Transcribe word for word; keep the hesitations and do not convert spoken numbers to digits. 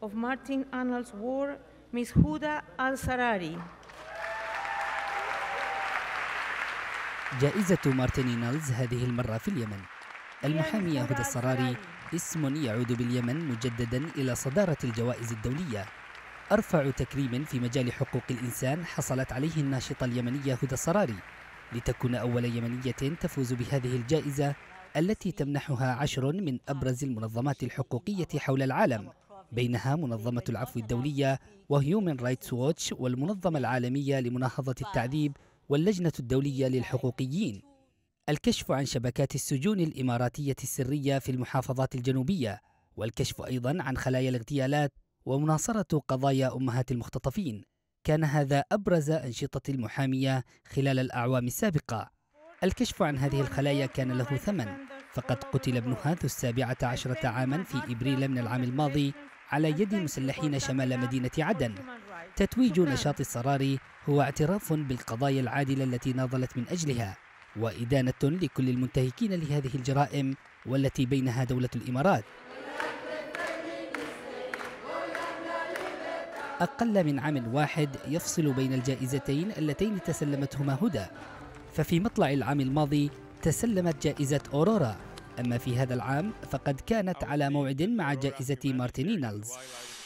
of Martin Annals War, Miz Huda Al-Sarari. جائزة مارتن إنالز هذه المرة في اليمن. المحامية هدى الصراري اسم يعود باليمن مجددا إلى صدارة الجوائز الدولية. أرفع تكريم في مجال حقوق الإنسان حصلت عليه الناشطة اليمنية هدى الصراري، لتكون أول يمنية تفوز بهذه الجائزة التي تمنحها عشر من أبرز المنظمات الحقوقية حول العالم، بينها منظمة العفو الدولية وهيومن رايتس ووتش والمنظمة العالمية لمناهضة التعذيب واللجنة الدولية للحقوقيين. الكشف عن شبكات السجون الإماراتية السرية في المحافظات الجنوبية، والكشف أيضا عن خلايا الاغتيالات ومناصرة قضايا أمهات المختطفين، كان هذا أبرز أنشطة المحامية خلال الأعوام السابقة. الكشف عن هذه الخلايا كان له ثمن، فقد قتل ابنها ذو السابعة عشرة عاما في إبريل من العام الماضي على يد مسلحين شمال مدينة عدن. تتويج نشاط الصراري هو اعتراف بالقضايا العادلة التي ناضلت من أجلها، وإدانة لكل المنتهكين لهذه الجرائم والتي بينها دولة الإمارات. أقل من عام واحد يفصل بين الجائزتين اللتين تسلمتهما هدى، ففي مطلع العام الماضي تسلمت جائزة أورورا، أما في هذا العام فقد كانت على موعد مع جائزة مارتن إنالز.